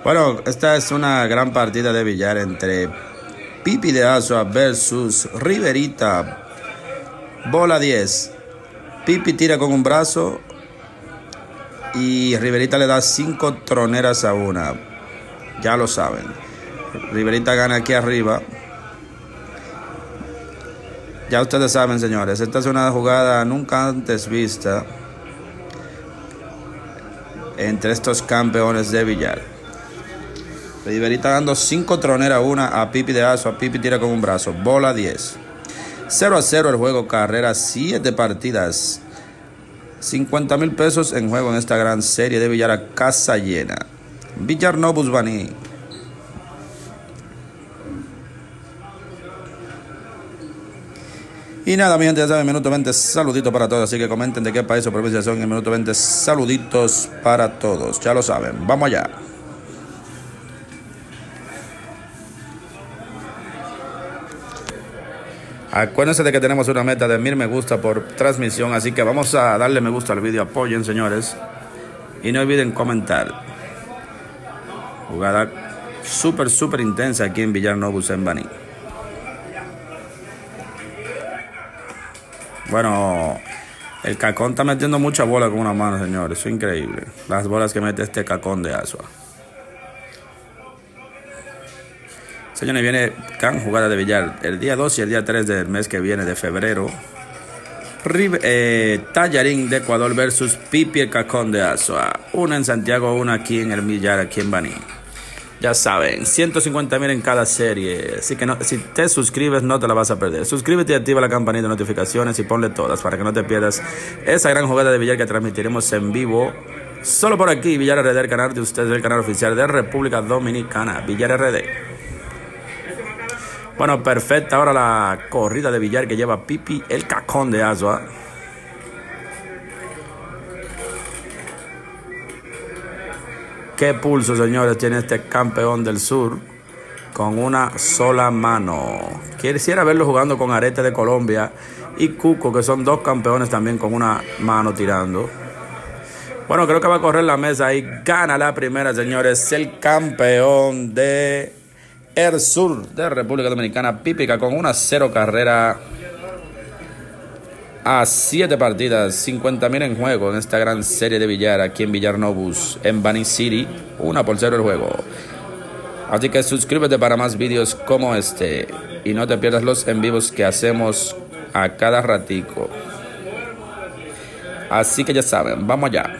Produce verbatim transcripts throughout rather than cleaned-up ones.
Bueno, esta es una gran partida de billar entre Pipi de Asua versus Riverita. Bola diez. Pipi tira con un brazo y Riverita le da cinco troneras a una. Ya lo saben. Riverita gana aquí arriba. Ya ustedes saben, señores, esta es una jugada nunca antes vista entre estos campeones de billar. Riverita dando cinco troneras a una a Pipi de Aso. A Pipi tira con un brazo. Bola diez. cero a cero el juego. Carrera siete partidas. cincuenta mil pesos en juego en esta gran serie de billar a casa llena. Villar Nobus Baní. Y nada, mi gente, ya saben, minuto veinte, saluditos para todos. Así que comenten de qué país o provincia son en minuto veinte, saluditos para todos. Ya lo saben, vamos allá. Acuérdense de que tenemos una meta de mil me gusta por transmisión, así que vamos a darle me gusta al vídeo, apoyen, señores. Y no olviden comentar. Jugada súper, súper intensa aquí en Villar Nobus en Baní. Bueno, el cacón está metiendo mucha bola con una mano, señores. Eso es increíble. Las bolas que mete este cacón de Asua. Señores, viene gran jugada de billar. El día dos y el día tres del mes que viene de febrero. Rive, eh, Tallarín de Ecuador versus Pipi el cacón de Asua. Una en Santiago, una aquí en el billar, aquí en Baní. Ya saben, ciento cincuenta mil en cada serie. Así que no, si te suscribes no te la vas a perder. Suscríbete y activa la campanita de notificaciones y ponle todas para que no te pierdas esa gran jugada de billar que transmitiremos en vivo. Solo por aquí, Villar R D, el canal de ustedes, el canal oficial de República Dominicana. Villar R D. Bueno, perfecta ahora la corrida de billar que lleva Pipi el cacón de Asua. Qué pulso, señores, tiene este campeón del sur con una sola mano. Quisiera verlo jugando con Arete de Colombia y Cuco, que son dos campeones también con una mano tirando. Bueno, creo que va a correr la mesa y gana la primera, señores, el campeón de el sur de República Dominicana, Pipica, con una cero carrera a siete partidas, cincuenta mil en juego en esta gran serie de billar aquí en Villar Nobus, en Baní City, una por cero el juego. Así que suscríbete para más vídeos como este y no te pierdas los en vivos que hacemos a cada ratico. Así que ya saben, vamos allá.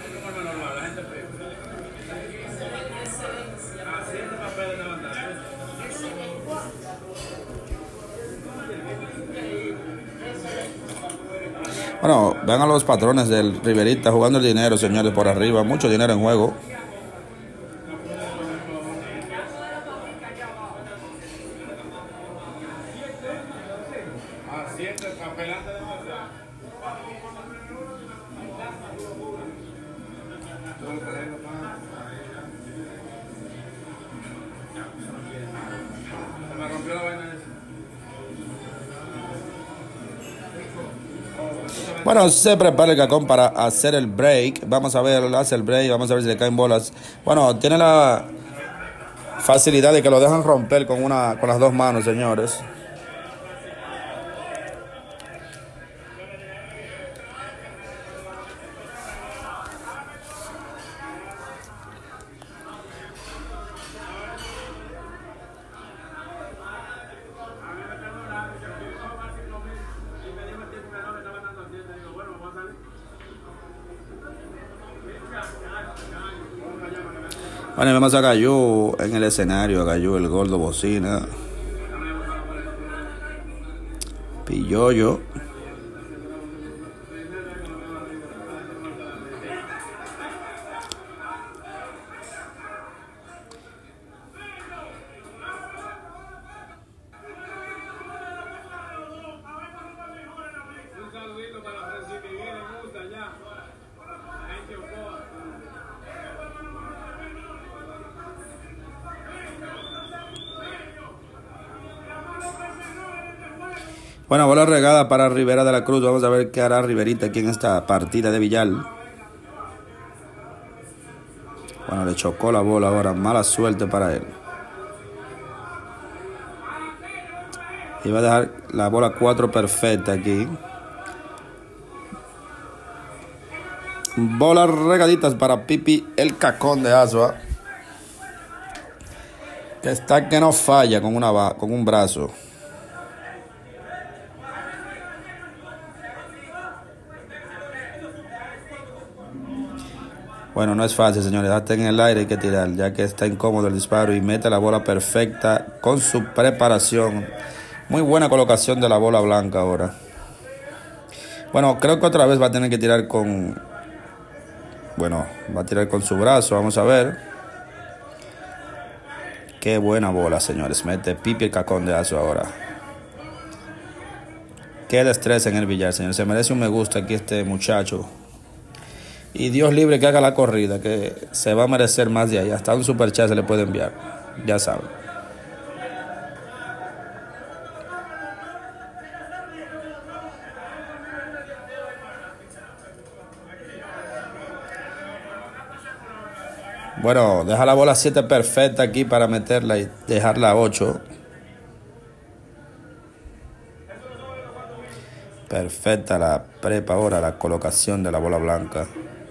Bueno, vean a los patrones del Riverita jugando el dinero, señores, por arriba. Mucho dinero en juego. Bueno, se prepara el cacón para hacer el break. Vamos a ver, hace el break. Vamos a ver si le caen bolas. Bueno, tiene la facilidad de que lo dejan romper con, una, con las dos manos, señores. Bueno, vemos a Gallú en el escenario, a Gallú, el gordo bocina. Pilloyo. Bueno, bola regada para Rivera de la Cruz. Vamos a ver qué hará Riverita aquí en esta partida de billar. Bueno, le chocó la bola ahora. Mala suerte para él. Iba a dejar la bola cuatro perfecta aquí. Bolas regaditas para Pipi, el cacón de Asua. Que está que no falla con, una, con un brazo. Bueno, no es fácil, señores. Hasta en el aire hay que tirar, ya que está incómodo el disparo y mete la bola perfecta con su preparación. Muy buena colocación de la bola blanca ahora. Bueno, creo que otra vez va a tener que tirar con... Bueno, va a tirar con su brazo. Vamos a ver. Qué buena bola, señores. Mete Pipi el cacón de Asua ahora. Qué destreza en el billar, señores. Se merece un me gusta aquí este muchacho. Y Dios libre que haga la corrida, que se va a merecer más de ahí. Hasta un super chat se le puede enviar. Ya saben. Bueno, deja la bola siete perfecta aquí para meterla y dejarla a ocho. Perfecta la prepa ahora, la colocación de la bola blanca.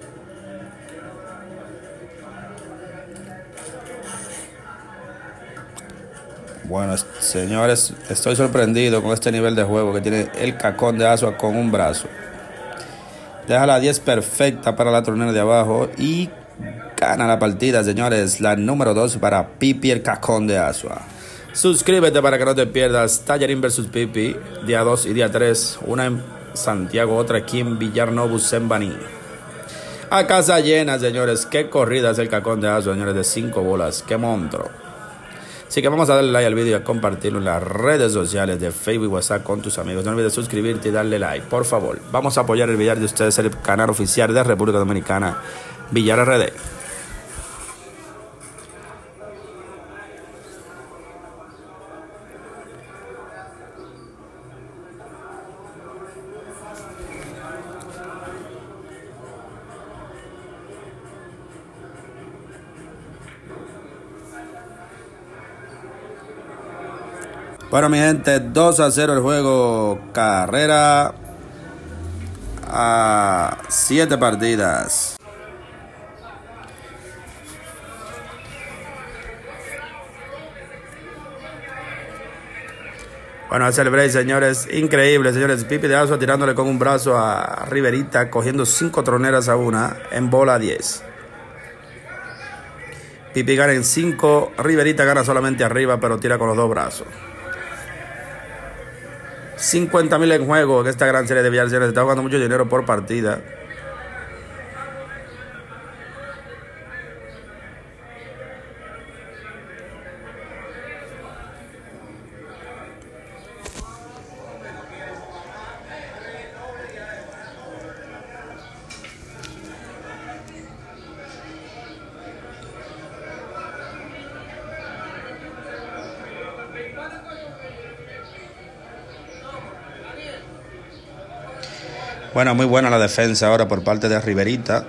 Bueno, señores, estoy sorprendido con este nivel de juego que tiene el cacón de Asua con un brazo. Deja la diez perfecta para la tronera de abajo y gana la partida, señores. La número dos para Pipi el cacón de Asua. Suscríbete para que no te pierdas Tallarín versus Pipi, día dos y día tres. Una en Santiago, otra aquí en Villarnobus, en Baní. A casa llena, señores. Qué corrida es el cacón de Asua, señores, de cinco bolas. Qué monstruo. Así que vamos a darle like al vídeo y a compartirlo en las redes sociales de Facebook y WhatsApp con tus amigos. No olvides suscribirte y darle like, por favor. Vamos a apoyar el billar de ustedes, el canal oficial de República Dominicana, Billar R D. Bueno, mi gente, dos a cero el juego. Carrera a siete partidas. Bueno, hace el break, señores. Increíble, señores. Pipi de Asua tirándole con un brazo a Riverita, cogiendo cinco troneras a una en bola diez. Pipi gana en cinco. Riverita gana solamente arriba, pero tira con los dos brazos. cincuenta mil en juego en esta gran serie de billar. Se está jugando mucho dinero por partida. Bueno, muy buena la defensa ahora por parte de Riverita.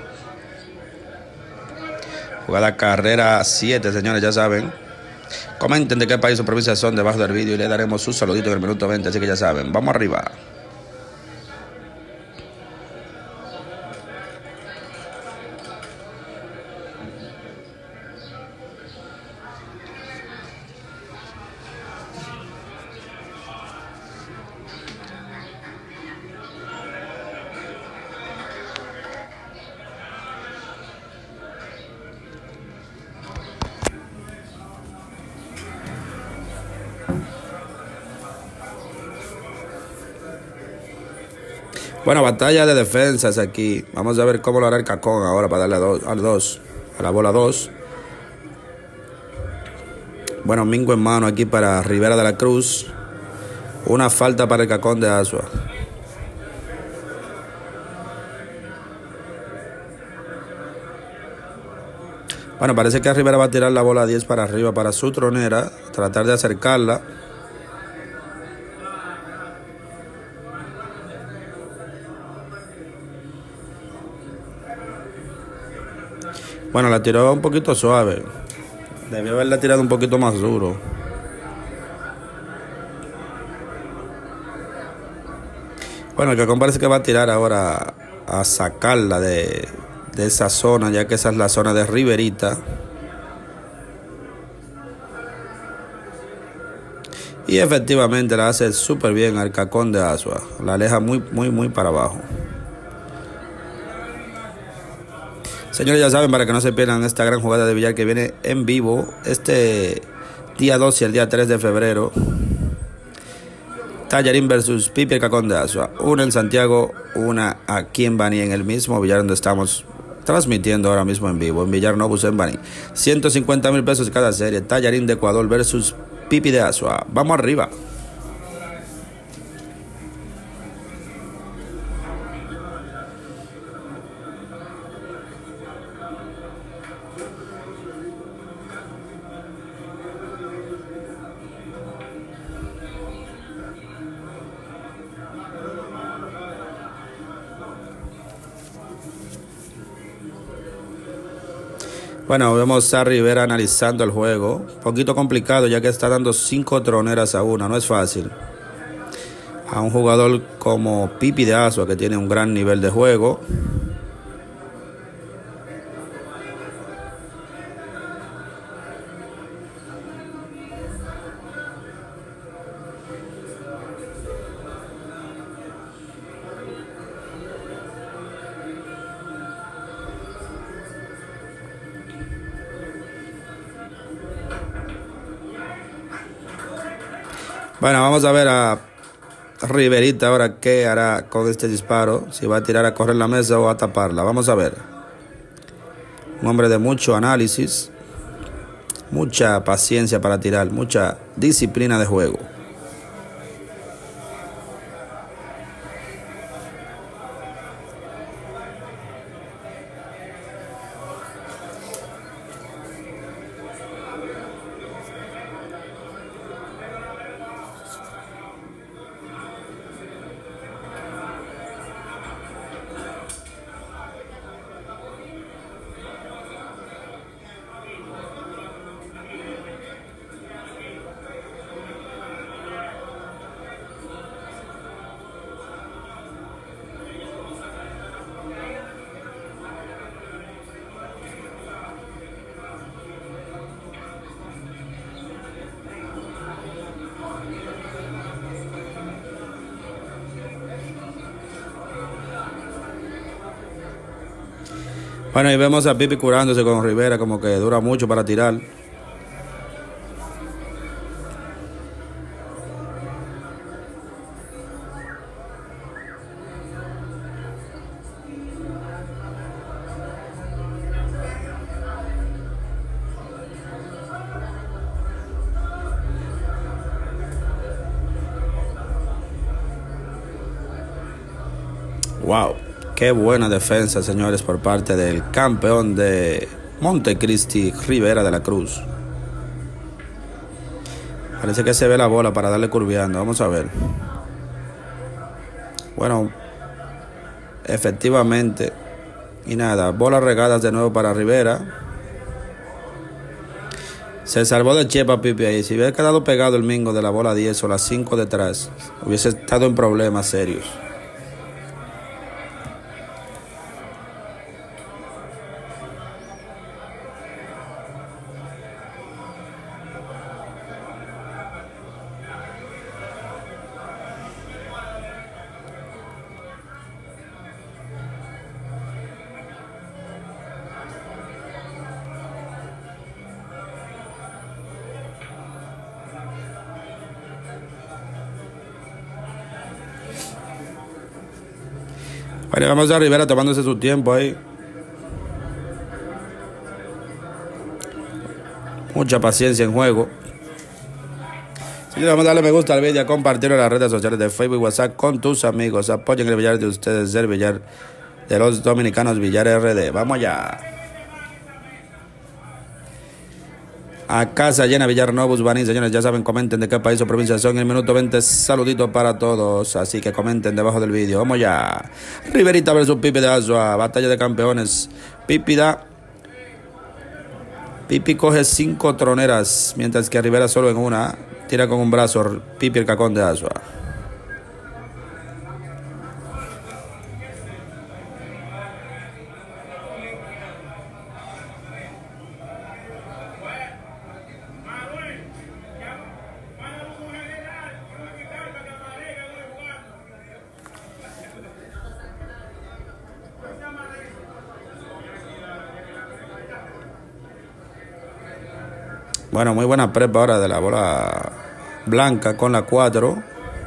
Jugada carrera siete, señores, ya saben. Comenten de qué país o provincia son debajo del vídeo y le daremos su saludito en el minuto veinte, así que ya saben. Vamos arriba. Bueno, batalla de defensas aquí. Vamos a ver cómo lo hará el cacón ahora para darle a dos, al dos, a la bola dos. Bueno, mingo en mano aquí para Rivera de la Cruz. Una falta para el cacón de Asua. Bueno, parece que Rivera va a tirar la bola diez para arriba para su tronera. Tratar de acercarla. Bueno, la tiró un poquito suave. Debió haberla tirado un poquito más duro. Bueno, el Cacón parece que va a tirar ahora a sacarla de, de esa zona, ya que esa es la zona de Riverita. Y efectivamente la hace súper bien al Cacón de Asua. La aleja muy, muy, muy para abajo. Señores, ya saben, para que no se pierdan esta gran jugada de billar que viene en vivo este día dos y el día tres de febrero. Tallarín versus Pipi el Cacón de Asua. Una en Santiago, una aquí en Baní, en el mismo billar donde estamos transmitiendo ahora mismo en vivo, en Villar Novus en Baní. ciento cincuenta mil pesos cada serie. Tallarín de Ecuador versus Pipi de Asua. Vamos arriba. Bueno, vemos a Rivera analizando el juego. Un poquito complicado ya que está dando cinco troneras a una. No es fácil. A un jugador como Pipi de Asua, que tiene un gran nivel de juego. Bueno, vamos a ver a Riverita ahora qué hará con este disparo. Si va a tirar a correr la mesa o a taparla. Vamos a ver. Un hombre de mucho análisis. Mucha paciencia para tirar. Mucha disciplina de juego. Bueno, y vemos a Pipi curándose con Rivera, como que dura mucho para tirar. Wow. Qué buena defensa, señores, por parte del campeón de Montecristi, Rivera de la Cruz. Parece que se ve la bola para darle curveando. Vamos a ver. Bueno, efectivamente. Y nada, bolas regadas de nuevo para Rivera. Se salvó de chepa Pipi ahí. Si hubiera quedado pegado el mingo de la bola diez o la cinco detrás, hubiese estado en problemas serios. Bueno, vamos a Rivera tomándose su tiempo ahí. Mucha paciencia en juego. Si vamos a darle me gusta al vídeo, compartirlo en las redes sociales de Facebook y WhatsApp con tus amigos. Apoyen el billar de ustedes, el billar de los dominicanos, Villar R D. Vamos allá. A casa llena, Villar Novus, Baní. Señores, ya saben, comenten de qué país o provincia son. En el minuto veinte, saluditos para todos. Así que comenten debajo del vídeo. Vamos ya. Riverita versus Pipi de Asua. Batalla de campeones. Pipi da Pipi coge cinco troneras, mientras que Rivera solo en una. Tira con un brazo Pipi el Cacón de Asua. Bueno, muy buena prepa ahora de la bola blanca con la cuatro.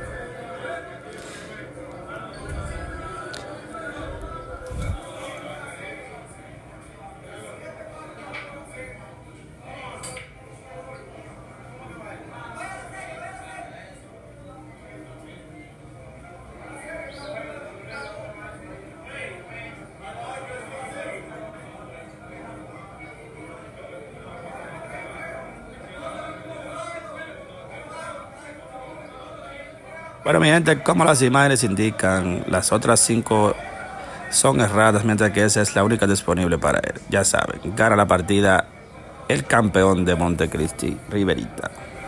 Bueno, mi gente, como las imágenes indican, las otras cinco son erradas, mientras que esa es la única disponible para él. Ya saben, gana la partida el campeón de Montecristi, Riverita.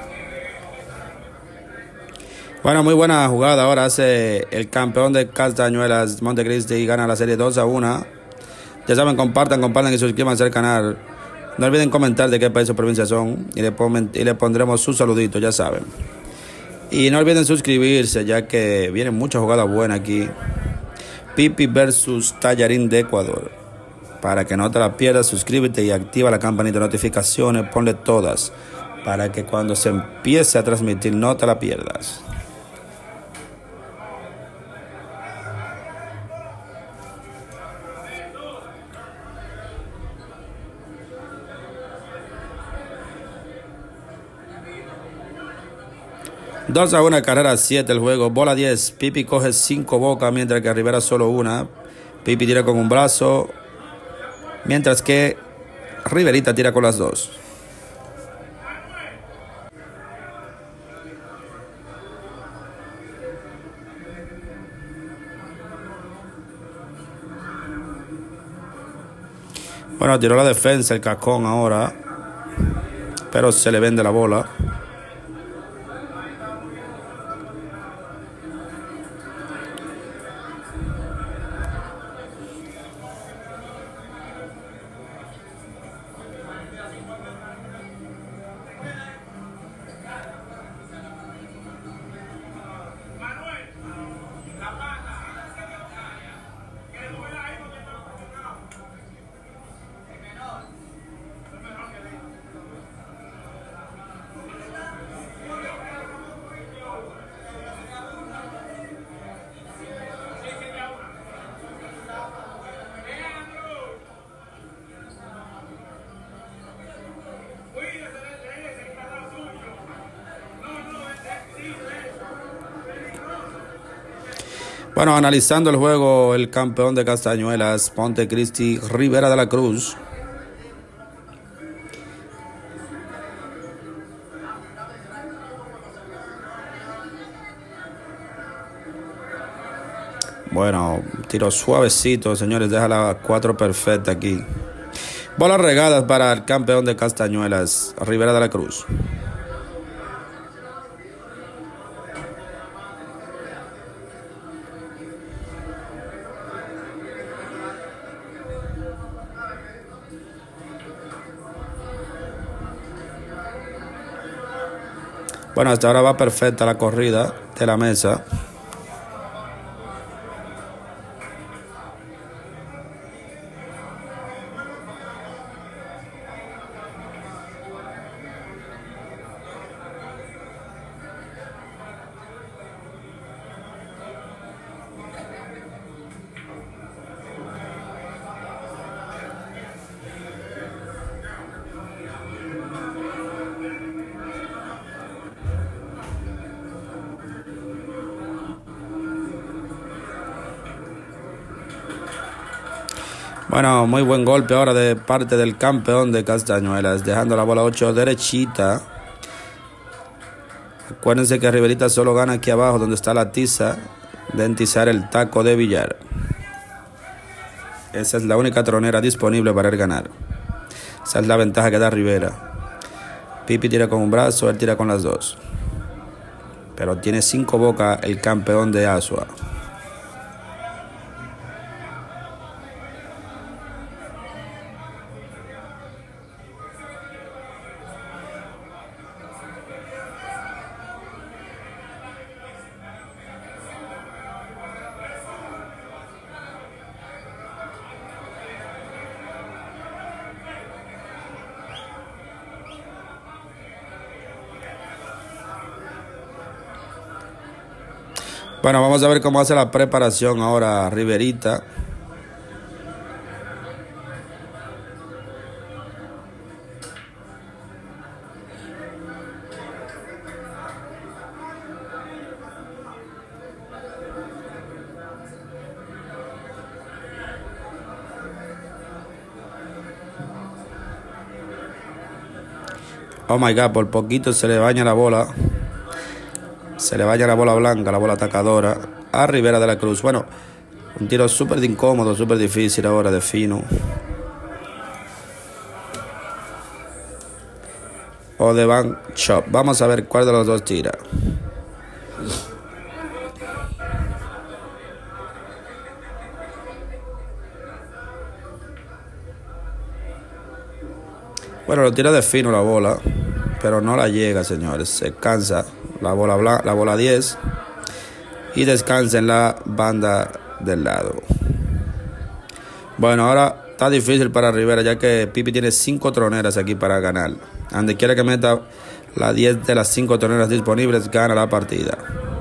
Bueno, muy buena jugada. Ahora hace el campeón de Castañuelas, Montecristi, y gana la serie dos a uno. Ya saben, compartan, compartan y suscríbanse al canal. No olviden comentar de qué país o provincia son y le, pon y le pondremos su saludito, ya saben. Y no olviden suscribirse, ya que vienen muchas jugadas buenas aquí. Pipi versus Tallarín de Ecuador. Para que no te la pierdas, suscríbete y activa la campanita de notificaciones. Ponle todas, para que cuando se empiece a transmitir no te la pierdas. dos a uno, carrera siete el juego. Bola diez. Pipi coge cinco bocas, mientras que Rivera solo una. Pipi tira con un brazo, mientras que Riverita tira con las dos. Bueno, tiró la defensa el Cacón ahora, pero se le vende la bola. Bueno, analizando el juego, el campeón de Castañuelas, Montecristi, Rivera de la Cruz. Bueno, tiro suavecito, señores, deja la cuatro perfecta aquí. Bolas regadas para el campeón de Castañuelas, Rivera de la Cruz. Bueno, hasta ahora va perfecta la corrida de la mesa. Bueno, muy buen golpe ahora de parte del campeón de Castañuelas, dejando la bola ocho derechita. Acuérdense que Riverita solo gana aquí abajo, donde está la tiza de entizar el taco de billar. Esa es la única tronera disponible para el ganar. Esa es la ventaja que da Rivera. Pipi tira con un brazo, él tira con las dos. Pero tiene cinco bocas el campeón de Asua. Bueno, vamos a ver cómo hace la preparación ahora Riverita. Oh my God, por poquito se le baña la bola. Se le vaya la bola blanca, la bola atacadora a Rivera de la Cruz. Bueno, un tiro súper incómodo, súper difícil ahora de Fino. O de Van Chop. Vamos a ver cuál de los dos tira. Bueno, lo tira de Fino la bola, pero no la llega, señores. Se cansa la bola blanca, la bola diez, y descansa en la banda del lado. Bueno, ahora está difícil para Rivera, ya que Pipi tiene cinco troneras aquí para ganar. Donde quiera que meta la diez de las cinco troneras disponibles, gana la partida.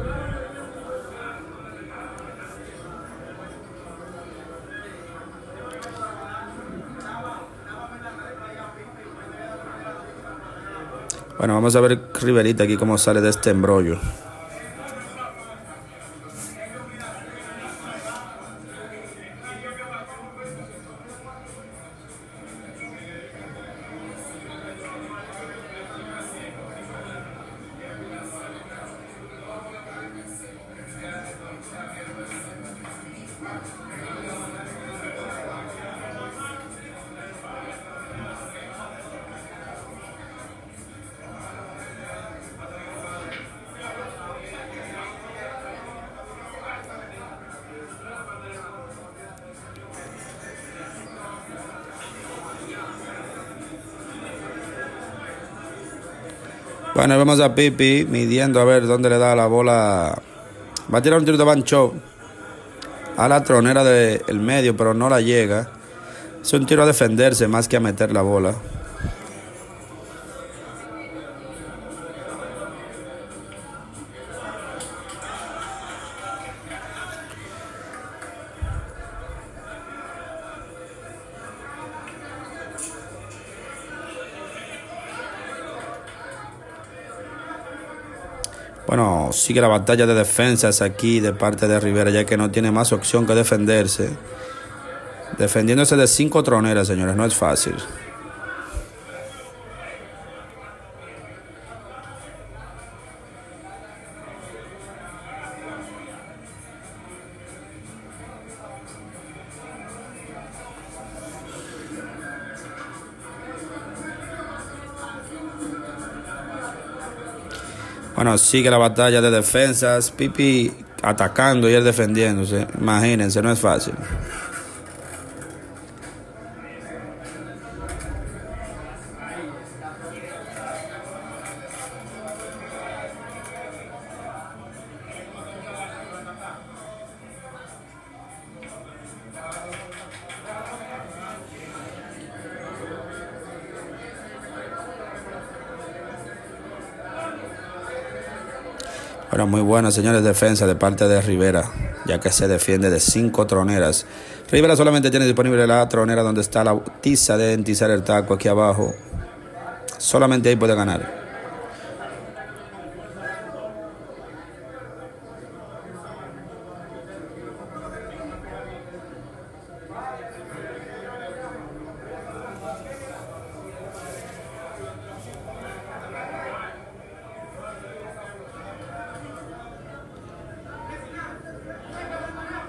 Bueno, vamos a ver Riverita aquí cómo sale de este embrollo. Bueno, vemos a Pipi midiendo a ver dónde le da la bola. Va a tirar un tiro de Van Chop a la tronera del medio, pero no la llega. Es un tiro a defenderse más que a meter la bola. Bueno, sigue la batalla de defensas aquí de parte de Rivera, ya que no tiene más opción que defenderse. Defendiéndose de cinco troneras, señores, no es fácil. Bueno, sigue la batalla de defensas. Pipi atacando y él defendiéndose. Imagínense, no es fácil. Bueno, muy buena, señores, defensa de parte de Rivera, ya que se defiende de cinco troneras. Rivera solamente tiene disponible la tronera donde está la tiza de entizar el taco aquí abajo. Solamente ahí puede ganar.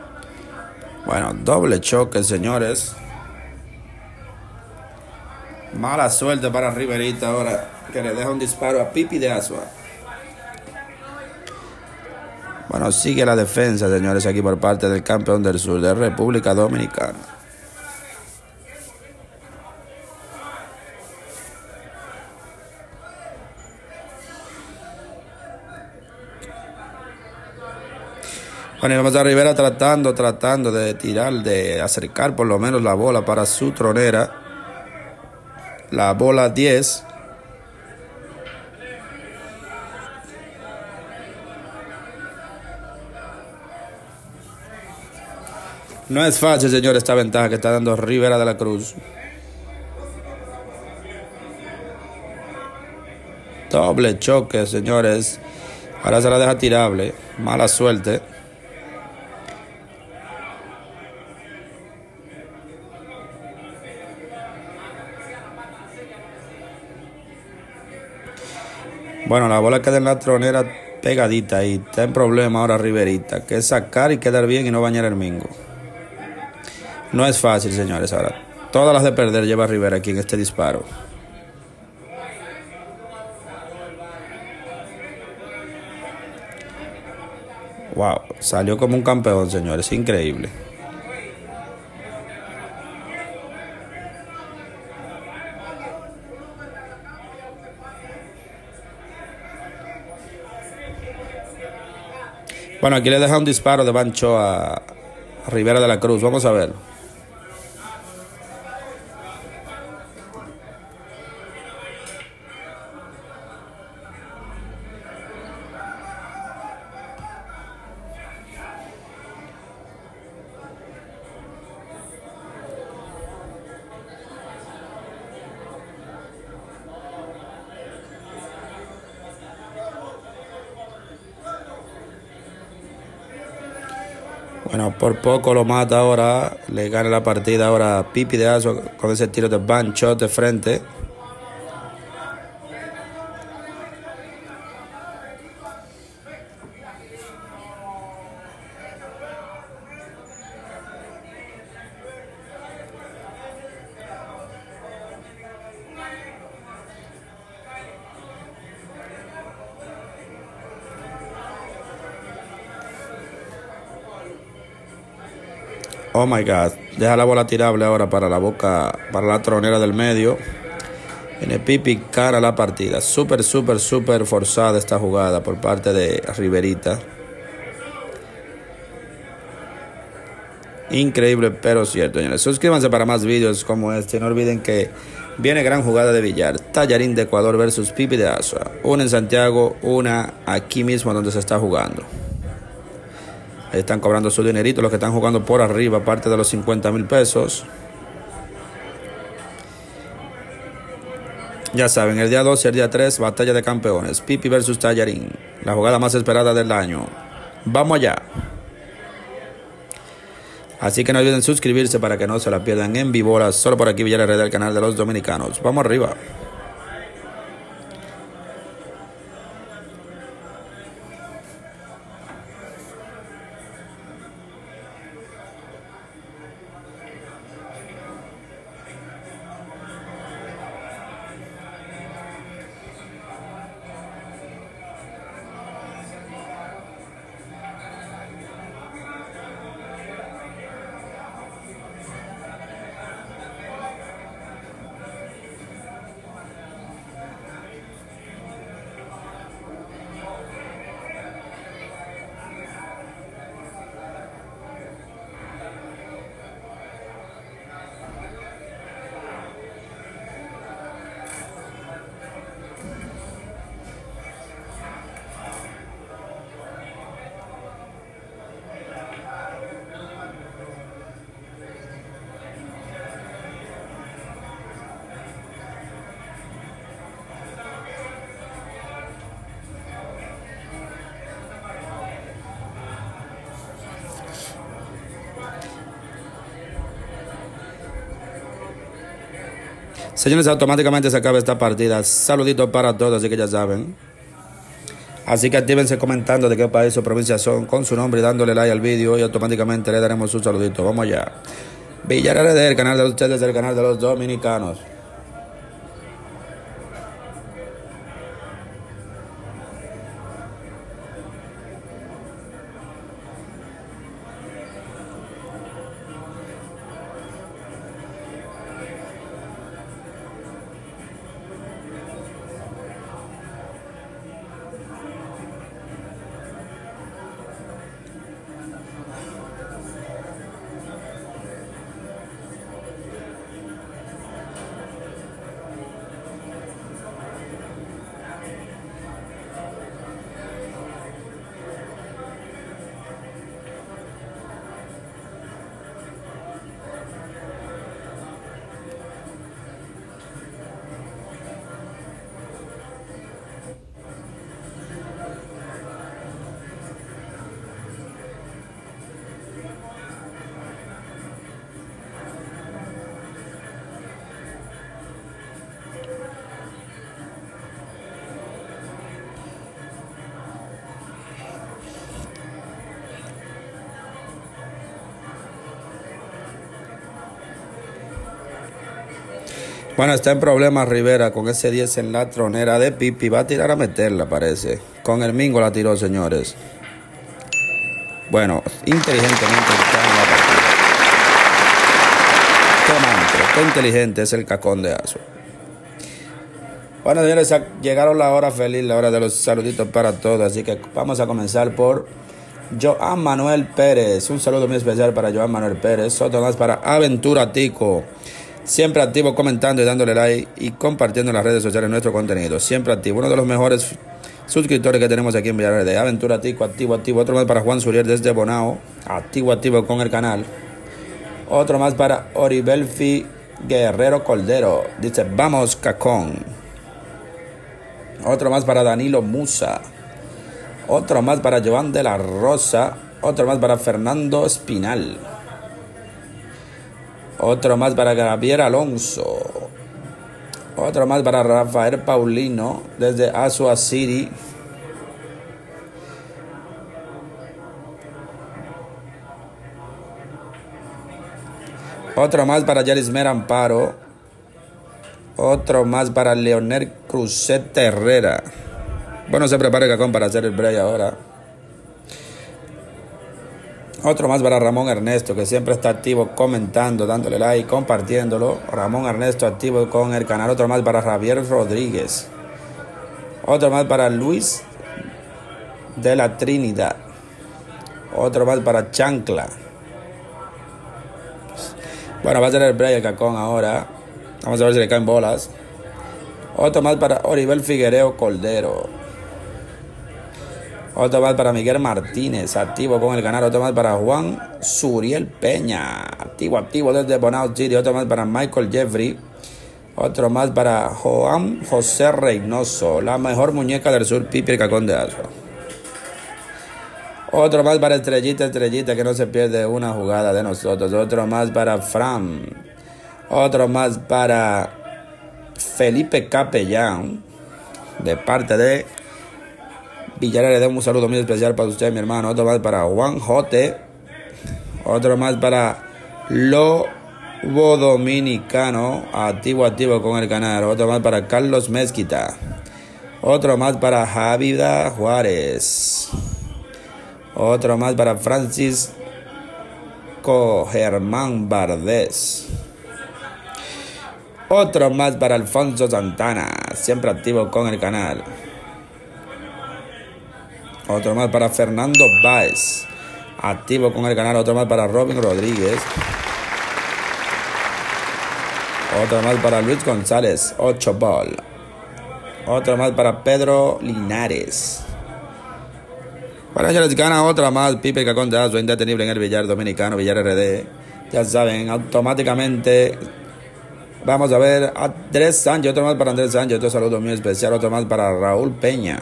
Bueno, doble choque, señores. Mala suerte para Riverita ahora, que le deja un disparo a Pipi de Asua. Bueno, sigue la defensa, señores, aquí por parte del campeón del sur de República Dominicana. Bueno, y vamos a Rivera tratando, tratando de tirar, de acercar por lo menos la bola para su tronera. La bola diez. No es fácil, señor, esta ventaja que está dando Rivera de la Cruz. Doble choque, señores. Ahora se la deja tirable. Mala suerte. Bueno, la bola queda en la tronera pegadita y está en problema ahora Riverita, que es sacar y quedar bien y no bañar el mingo. No es fácil, señores, ahora. Todas las de perder lleva Rivera aquí en este disparo. Wow, salió como un campeón, señores, increíble. Bueno, aquí le deja un disparo de Bancho a Rivera de la Cruz. Vamos a ver. Bueno, por poco lo mata ahora. Le gana la partida ahora a Pipi de Asua con ese tiro de Bancho de frente. Oh my God, deja la bola tirable ahora para la boca, para la tronera del medio. Viene Pipi, cara la partida. Súper, súper, súper forzada esta jugada por parte de Riverita. Increíble, pero cierto, señores. Suscríbanse para más videos como este. No olviden que viene gran jugada de billar. Tallarín de Ecuador versus Pipi de Asua. Una en Santiago, una aquí mismo donde se está jugando. Ahí están cobrando su dinerito los que están jugando por arriba, aparte de los cincuenta mil pesos. Ya saben, el día dos y el día tres, batalla de campeones. Pipi versus Tallarín. La jugada más esperada del año. Vamos allá. Así que no olviden suscribirse para que no se la pierdan en vivo. Solo por aquí Villarreal, el canal de los dominicanos. Vamos arriba. Señores, automáticamente se acaba esta partida. Saluditos para todos, así que ya saben. Así que actívense comentando de qué país o provincia son con su nombre y dándole like al vídeo y automáticamente le daremos un saludito. Vamos allá. Villarreal, el canal de ustedes, el canal de los dominicanos. Bueno, está en problemas Rivera con ese diez en la tronera de Pipi. Va a tirar a meterla, parece. Con el Mingo la tiró, señores. Bueno, inteligentemente está en la partida. Qué mantra, qué inteligente es el Cacón de Azua. Bueno, señores, llegaron la hora feliz, la hora de los saluditos para todos. Así que vamos a comenzar por Joan Manuel Pérez. Un saludo muy especial para Joan Manuel Pérez. Otro más para Aventura Tico. Siempre activo comentando y dándole like y compartiendo en las redes sociales nuestro contenido. Siempre activo. Uno de los mejores suscriptores que tenemos aquí en Villarreal de Aventura Tico. Activo, activo. Otro más para Juan Suriel desde Bonao. Activo, activo con el canal. Otro más para Oribelfi Guerrero Cordero. Dice, vamos Cacón. Otro más para Danilo Musa. Otro más para Joan de la Rosa. Otro más para Fernando Espinal. Otro más para Javier Alonso. Otro más para Rafael Paulino desde Azua City. Otro más para Yarismer Amparo. Otro más para Leonel Cruzet Herrera. Bueno, se prepara el Cacón para hacer el break ahora. Otro más para Ramón Ernesto, que siempre está activo comentando, dándole like, compartiéndolo. Ramón Ernesto activo con el canal. Otro más para Javier Rodríguez. Otro más para Luis de la Trinidad. Otro más para Chancla. Bueno, va a ser el break el Cacón ahora. Vamos a ver si le caen bolas. Otro más para Oribel Figuereo Cordero. Otro más para Miguel Martínez, activo con el canal. Otro más para Juan Suriel Peña, activo, activo desde Bonao City. Otro más para Michael Jeffrey. Otro más para Juan José Reynoso, la mejor muñeca del sur, Pipi el Cacón de Azua. Otro más para Estrellita, Estrellita, que no se pierde una jugada de nosotros. Otro más para Fran. Otro más para Felipe Capellán, de parte de Villarreal. Le damos un saludo muy especial para usted, mi hermano. Otro más para Juan Jote. Otro más para Lobo Dominicano, activo, activo con el canal. Otro más para Carlos Mezquita. Otro más para Javida Juárez. Otro más para Francisco Germán Bardés. Otro más para Alfonso Santana, siempre activo con el canal. Otro más para Fernando Báez, activo con el canal. Otro más para Robin Rodríguez. Otro más para Luis González, ocho ball. Otro más para Pedro Linares. Para ellos les gana otra más. Pipe el Cacón de Azua, indetenible en el billar dominicano, Villar R D. Ya saben, automáticamente vamos a ver a Andrés Sánchez. Otro más para Andrés Sánchez. Otro saludo muy especial. Otro más para Raúl Peña.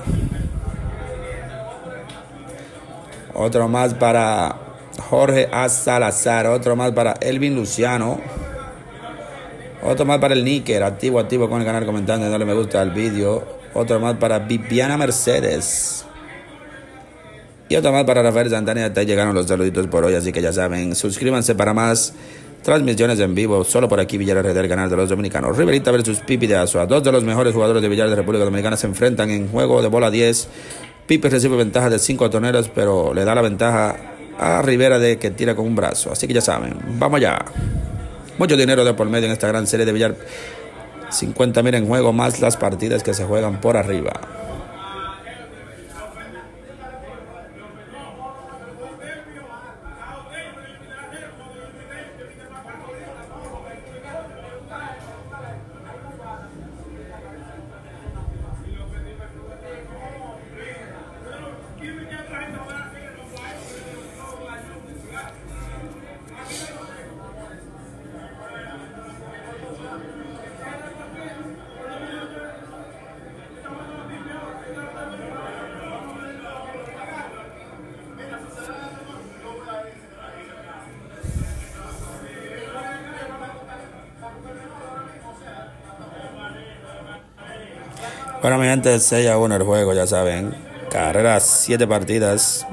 Otro más para Jorge A. Salazar. Otro más para Elvin Luciano. Otro más para el Níker. Activo, activo con el canal, comentando, dándole me gusta al vídeo. Otro más para Viviana Mercedes. Y otro más para Rafael Santana. Hasta ahí llegaron los saluditos por hoy. Así que ya saben, suscríbanse para más transmisiones en vivo. Solo por aquí Villarreal del canal de los dominicanos. Riverita versus Pipi de Azua. Dos de los mejores jugadores de billar de República Dominicana se enfrentan en juego de bola diez. Pipe recibe ventaja de cinco toneros, pero le da la ventaja a Rivera de que tira con un brazo. Así que ya saben, vamos allá. Mucho dinero de por medio en esta gran serie de billar. cincuenta mil en juego, más las partidas que se juegan por arriba. Bueno, mi gente, seis a uno el juego, ya saben. Carreras, siete partidas.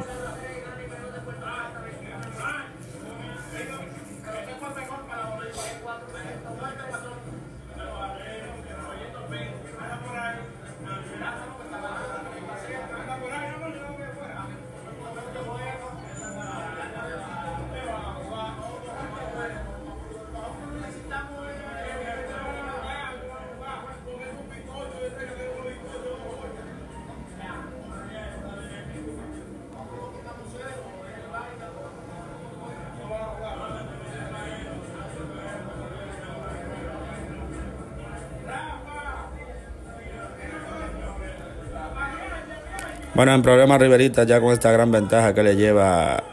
Bueno, en problema Riverita ya con esta gran ventaja que le lleva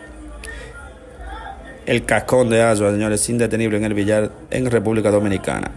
el Cascón de Azua, señores, indetenible en el billar en República Dominicana.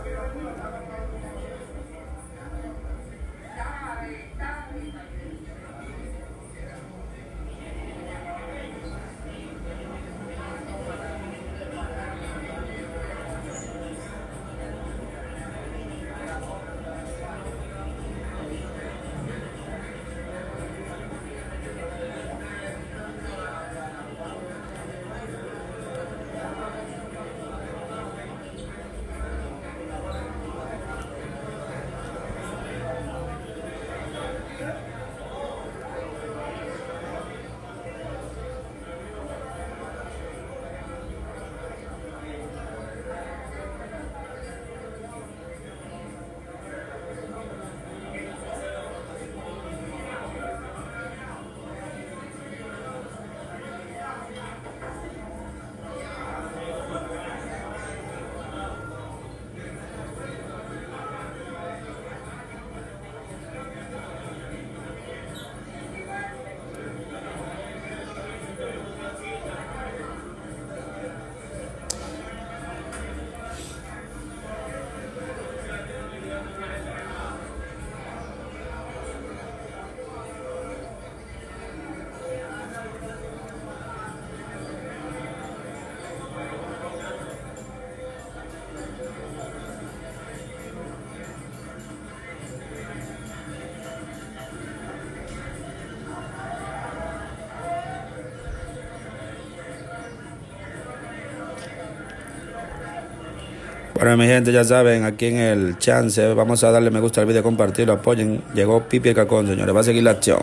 Bueno, mi gente, ya saben, aquí en el chance, vamos a darle me gusta al video, compartirlo, apoyen. Llegó Pipi el Cacón, señores, va a seguir la acción.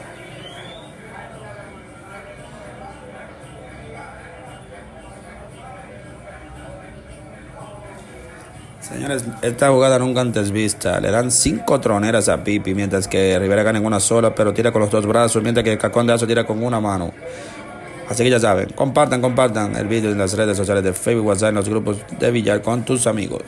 Señores, esta jugada nunca antes vista. Le dan cinco troneras a Pipi, mientras que Rivera gana en una sola, pero tira con los dos brazos, mientras que el Cacón de Azua tira con una mano. Así que ya saben, compartan, compartan el video en las redes sociales de Facebook, WhatsApp, en los grupos de billar con tus amigos.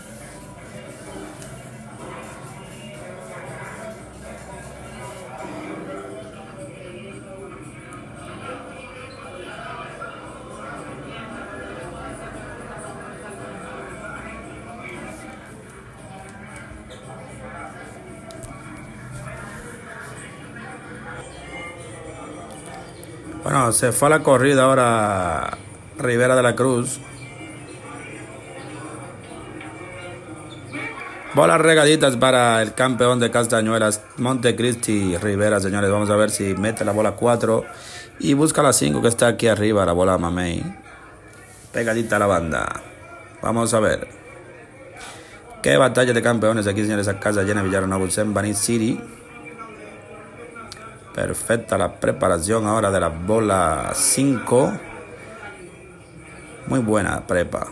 Bueno, se fue a la corrida ahora Rivera de la Cruz. Bolas regaditas para el campeón de Castañuelas, Montecristi Rivera, señores. Vamos a ver si mete la bola cuatro y busca la cinco que está aquí arriba, la bola Mamey. Pegadita a la banda. Vamos a ver. Qué batalla de campeones aquí, señores. A casa llena de Villarnovo en Baní City. Perfecta la preparación ahora de la bola cinco. Muy buena prepa.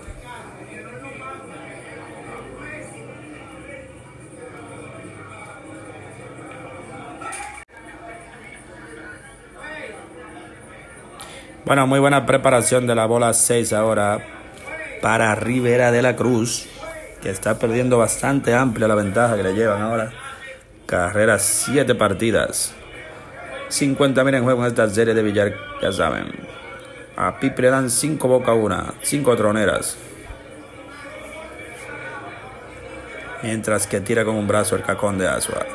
Bueno, muy buena preparación de la bola seis ahora para Rivera de la Cruz, que está perdiendo bastante amplia la ventaja que le llevan ahora. Carrera siete partidas. cincuenta mil en juego en esta serie de billar, ya saben. A Pipi le dan cinco boca una, cinco troneras. Mientras que tira con un brazo el Cacón de Azua.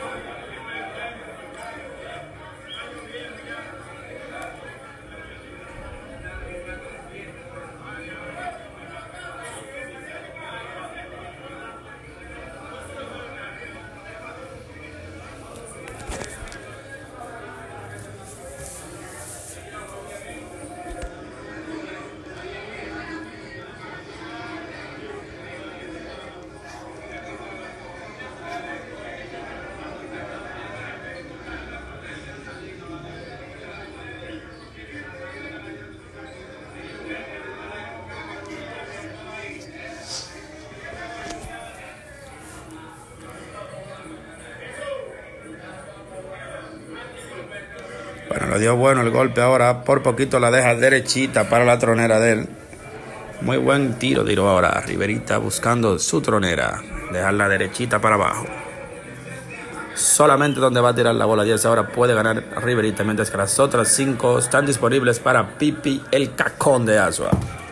Bueno, le dio bueno el golpe ahora. Por poquito la deja derechita para la tronera de él. Muy buen tiro, tiró ahora Riverita buscando su tronera. Dejarla derechita para abajo. solamente donde va a tirar la bola diez ahora puede ganar Riverita, mientras que las otras cinco están disponibles para Pipi el Cacón de Asua.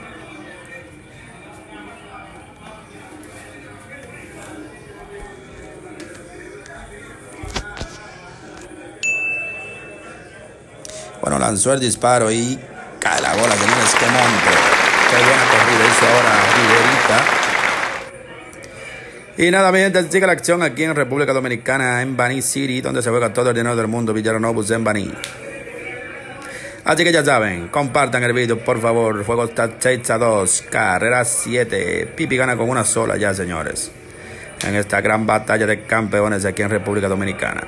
Bueno, lanzó el disparo y cae la bola, señores, que monte. Qué buena corrida hizo ahora Riverita. Y nada, mi gente, sigue la acción aquí en República Dominicana, en Baní City, donde se juega todo el dinero del mundo, Villanovus en Baní. Así que ya saben, compartan el video, por favor. Juego está seis a dos, carrera siete. Pipi gana con una sola ya, señores, en esta gran batalla de campeones aquí en República Dominicana.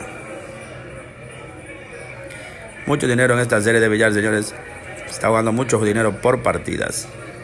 Mucho dinero en esta serie de billar, señores. Está jugando mucho dinero por partidas.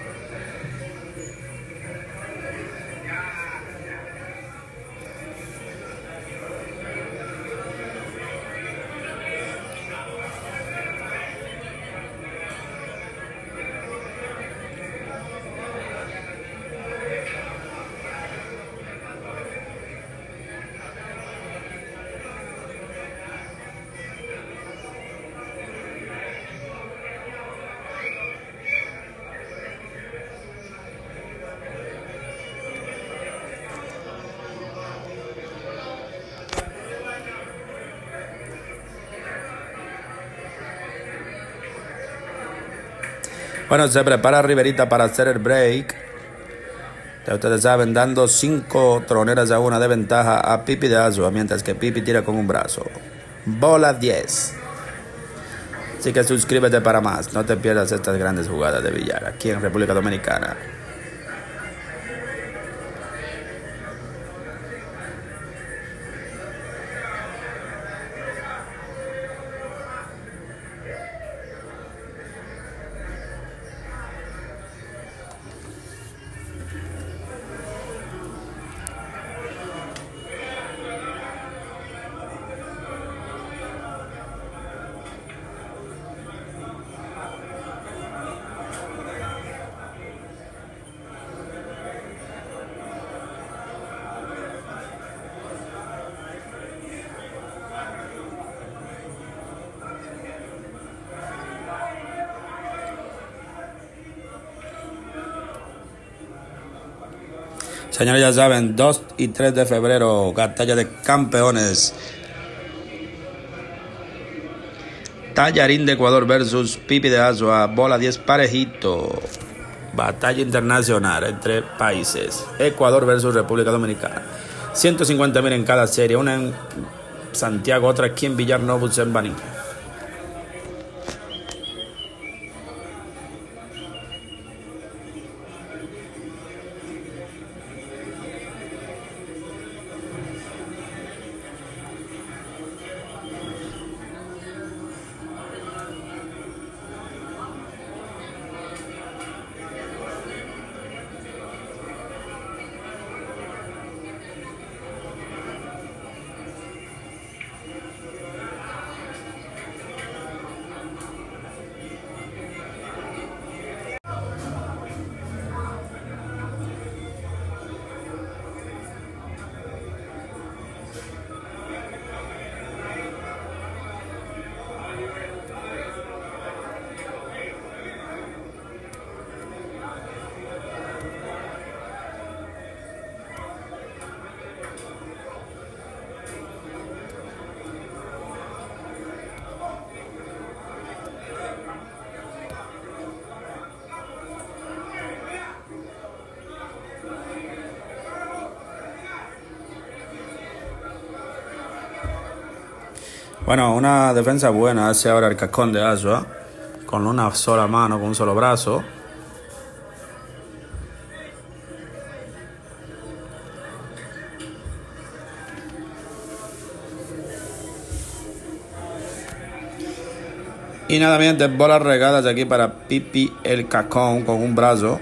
Bueno, se prepara Riverita para hacer el break. Ya ustedes saben, dando cinco troneras a una de ventaja a Pipi de Asua, mientras que Pipi tira con un brazo. Bola diez. Así que suscríbete para más. No te pierdas estas grandes jugadas de billar aquí en República Dominicana. Señores, ya saben, dos y tres de febrero, batalla de campeones. Tallarín de Ecuador versus Pipi de Asua, bola diez parejito. Batalla internacional entre países. Ecuador versus República Dominicana. ciento cincuenta mil en cada serie, una en Santiago, otra aquí en Villanovus en Baní. Bueno, una defensa buena hace ahora el Cacón de Asua, con una sola mano, con un solo brazo. Y nada, mientras bolas regadas de aquí para Pipi el Cacón con un brazo.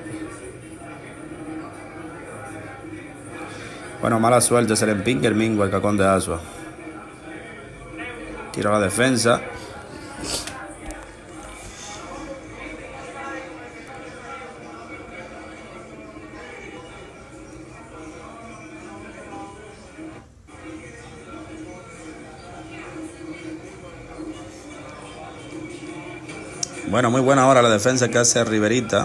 Bueno, mala suerte, se le empinga el mingo al Cacón de Asua. Tira la defensa. Bueno, muy buena ahora la defensa que hace Riverita.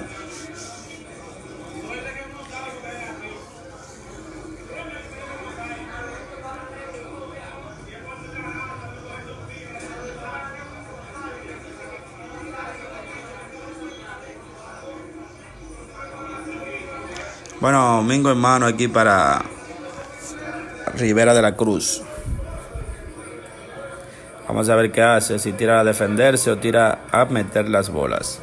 Bueno, Mingo en mano aquí para Rivera de la Cruz. Vamos a ver qué hace, si tira a defenderse o tira a meter las bolas.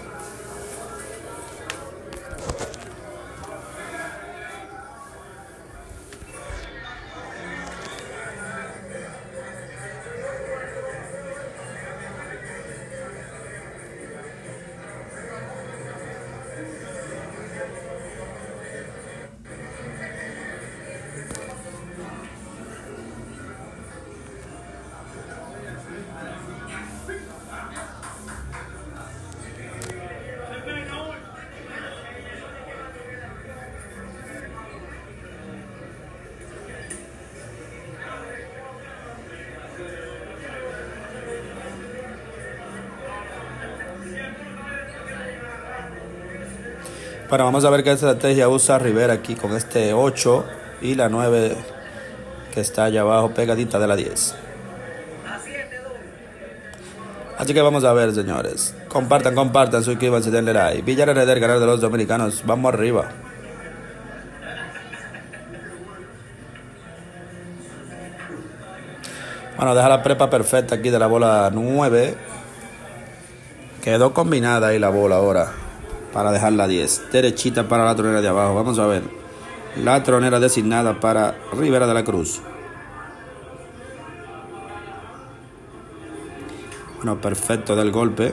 Bueno, vamos a ver qué estrategia usa Rivera aquí con este ocho y la nueve que está allá abajo pegadita de la diez. Así que vamos a ver, señores. Compartan, compartan, suscríbanse, denle like. Villar Heredero, el canal de los dominicanos. Vamos arriba. Bueno, deja la prepa perfecta aquí de la bola nueve. Quedó combinada ahí la bola ahora para dejar la diez. Derechita para la tronera de abajo. Vamos a ver. La tronera designada para Rivera de la Cruz. Bueno, perfecto del golpe.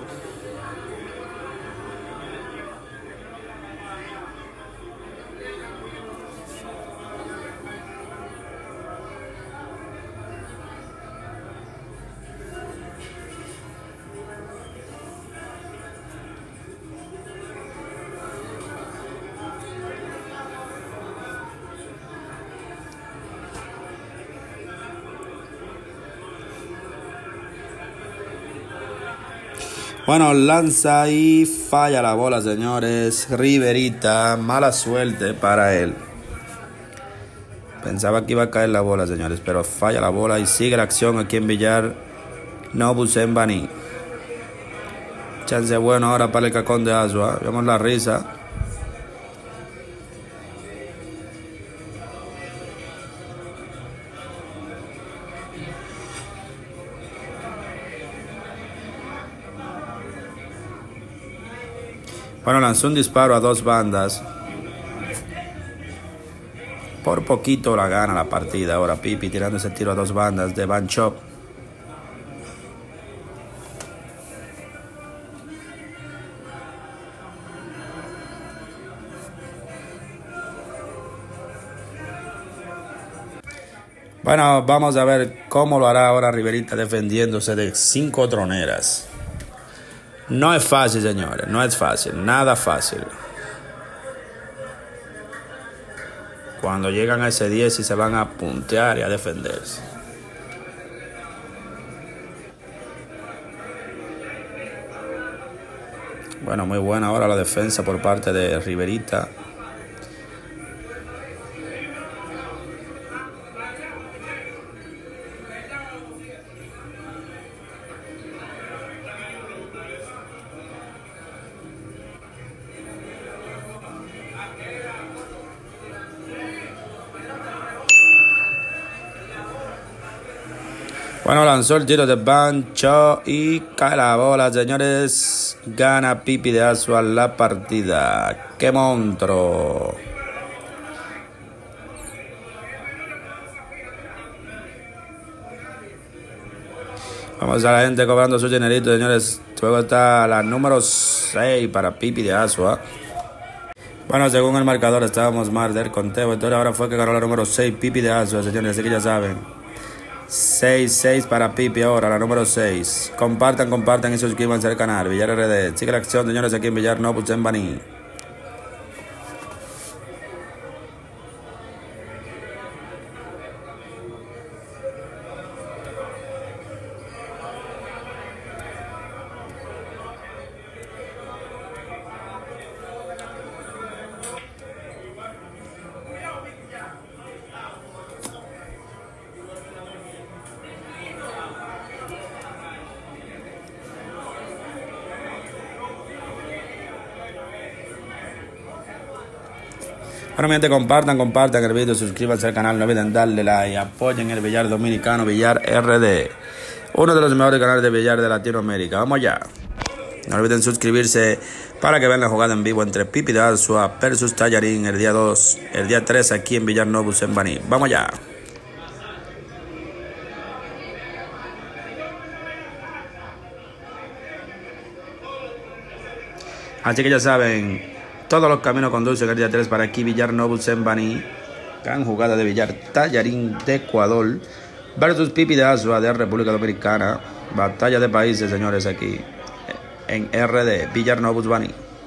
Bueno, lanza y falla la bola, señores. Riverita, mala suerte para él. Pensaba que iba a caer la bola, señores, pero falla la bola y sigue la acción aquí en Villar. Nobusen Bani. Chance bueno ahora para el Cacón de Asua. Vemos la risa. Bueno, lanzó un disparo a dos bandas. Por poquito la gana la partida. Ahora Pipi tirando ese tiro a dos bandas de Van Chop. Bueno, vamos a ver cómo lo hará ahora Riverita defendiéndose de cinco troneras. No es fácil, señores, no es fácil, nada fácil. Cuando llegan a ese diez y se van a puntear y a defenderse. Bueno, muy buena ahora la defensa por parte de Riverita. Bueno, lanzó el tiro de Bancho y cae la bola, señores. Gana Pipi de Asua la partida. ¡Qué monstruo! Vamos a la gente cobrando su dinerito, señores. Luego está la número seis para Pipi de Asua. Bueno, según el marcador estábamos mal del conteo. Entonces ahora fue que ganó la número seis, Pipi de Asua, señores. Así que ya saben. seis seis para Pipi ahora, la número seis. Compartan, compartan y suscríbanse al canal. Villar R D. Sigue la acción, señores, aquí en Villar Nobusen Bani. Bueno, mi gente, compartan, compartan el video, suscríbanse al canal, no olviden darle like, apoyen el billar dominicano, Billar R D, uno de los mejores canales de billar de Latinoamérica. Vamos allá. No olviden suscribirse para que vean la jugada en vivo entre Pipi de Asua versus Tallarín el día dos, el día tres aquí en Villar Novus en Baní. Vamos allá. Así que ya saben, todos los caminos conducen el día tres para aquí Villar Novus en Baní. Gran jugada de billar, Tallarín de Ecuador versus Pipi de Asua de República Dominicana. Batalla de países, señores, aquí en R D, Villar Novus Baní.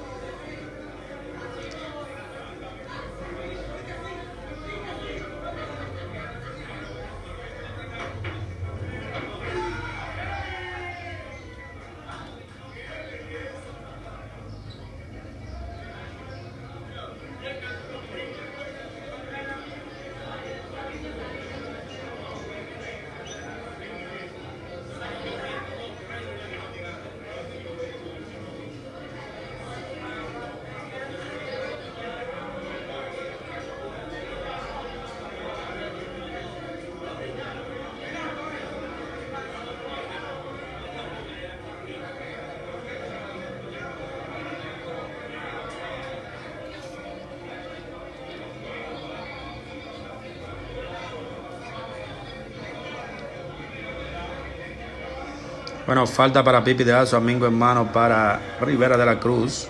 Bueno, falta para Pipi de Asua, Mingo en mano para Rivera de la Cruz.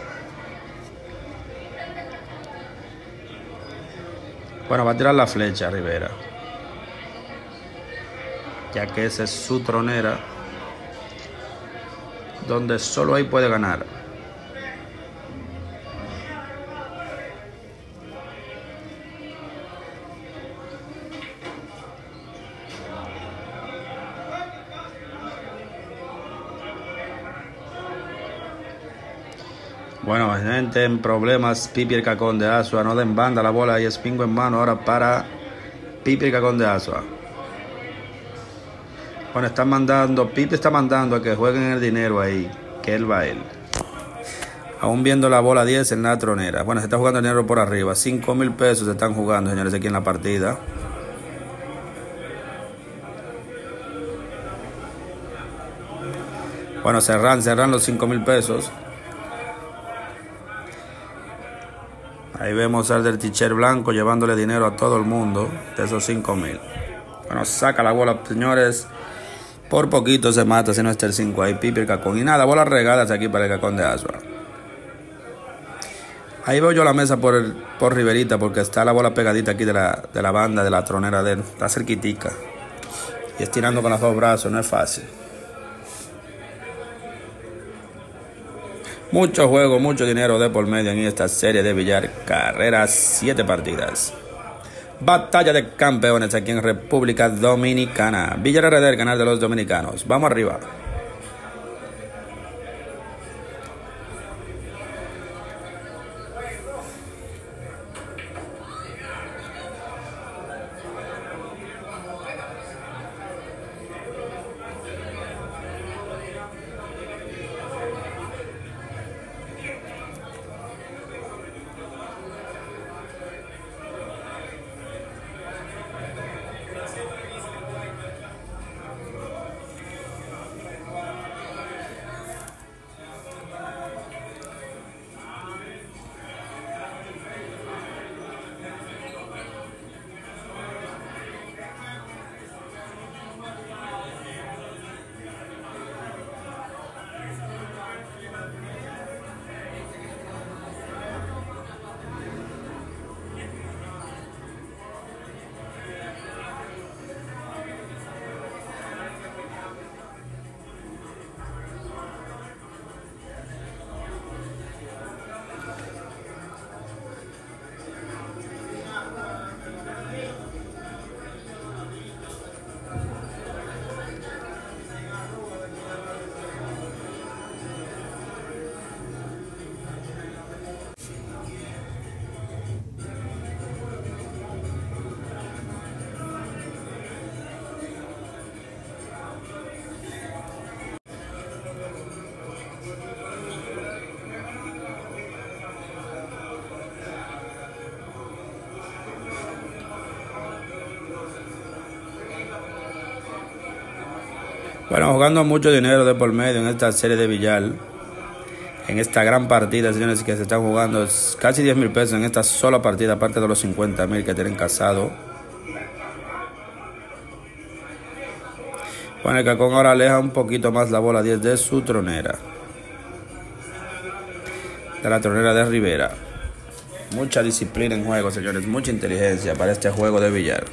Bueno, va a tirar la flecha Rivera, ya que esa es su tronera, donde solo ahí puede ganar. Bueno, gente en problemas, Pipi el Cacón de Asua, no den banda la bola y es Mingo en mano ahora para Pipi el Cacón de Asua. Bueno, están mandando, Pipi está mandando a que jueguen el dinero ahí, que él va a él. Aún viendo la bola diez en la tronera. Bueno, se está jugando el dinero por arriba, cinco mil pesos se están jugando, señores, aquí en la partida. Bueno, cerran, cerran los cinco mil pesos. Ahí vemos al del teacher blanco llevándole dinero a todo el mundo de esos cinco mil. Bueno, saca la bola, señores. Por poquito se mata si no está el cinco ahí, Pipi el Cacón. Y nada, bolas regadas aquí para el Cacón de Asua. Ahí veo yo la mesa por, el, por Riverita porque está la bola pegadita aquí de la, de la banda, de la tronera de él. Está cerquitica. Y estirando con los dos brazos, no es fácil. Mucho juego, mucho dinero de por medio en esta serie de billar. Carreras, siete partidas. Batalla de campeones aquí en República Dominicana. Villar R D, el canal de los dominicanos. Vamos arriba. Bueno, jugando mucho dinero de por medio en esta serie de billar, en esta gran partida, señores, que se están jugando casi diez mil pesos en esta sola partida, aparte de los cincuenta mil que tienen casado. Bueno, el Cacón ahora aleja un poquito más la bola diez de su tronera, de la tronera de Rivera. Mucha disciplina en juego, señores, mucha inteligencia para este juego de billar.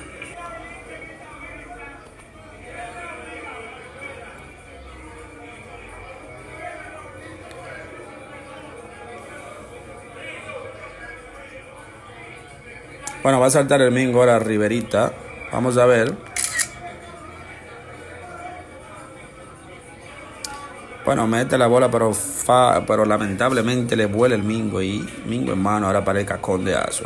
Bueno, va a saltar el mingo ahora Riverita. Vamos a ver. Bueno, mete la bola, pero fa, pero lamentablemente le vuela el mingo y mingo en mano ahora para el Cacón de Asua.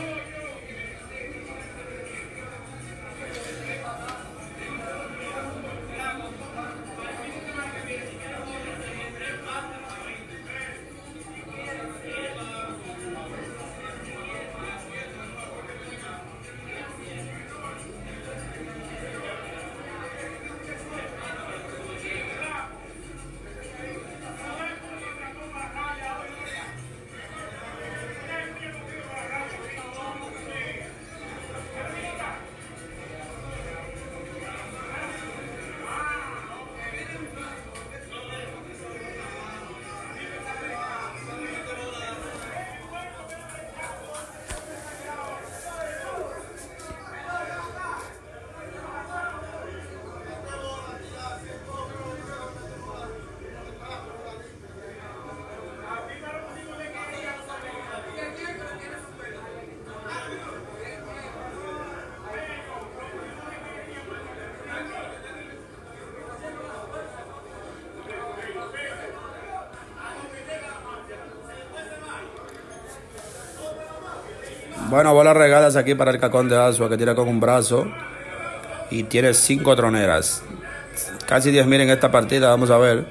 Bueno, bolas regadas aquí para el Cacón de Asua, que tira con un brazo y tiene cinco troneras. Casi diez mil en esta partida, vamos a ver.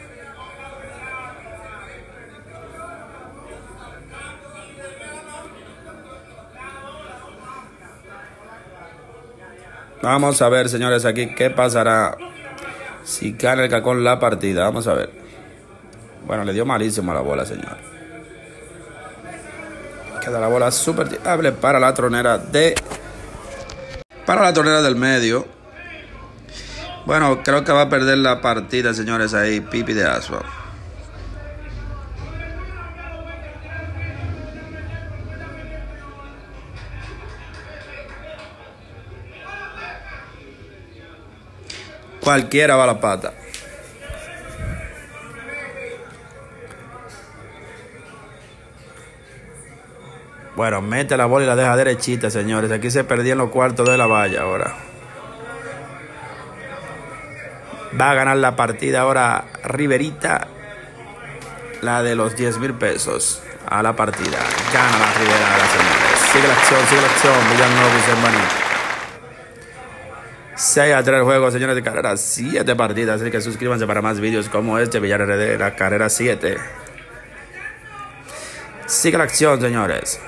Vamos a ver, señores, aquí qué pasará si gana el Cacón la partida. Vamos a ver. Bueno, le dio malísimo a la bola, señor. Queda la bola súper tirable para la tronera de... Para la tronera del medio. Bueno, creo que va a perder la partida, señores, ahí, Pipi de Asua. Cualquiera va a la pata. Bueno, mete la bola y la deja derechita, señores. Aquí se perdían los cuartos de la valla ahora. Va a ganar la partida ahora Riverita. La de los diez mil pesos a la partida. Gana la Rivera, señores. Sigue la acción, sigue la acción. Villanueva Bucembaní. seis a tres el juego, señores, de carrera siete partidas. Así que suscríbanse para más vídeos como este. Villar R D, la carrera siete. Sigue la acción, señores.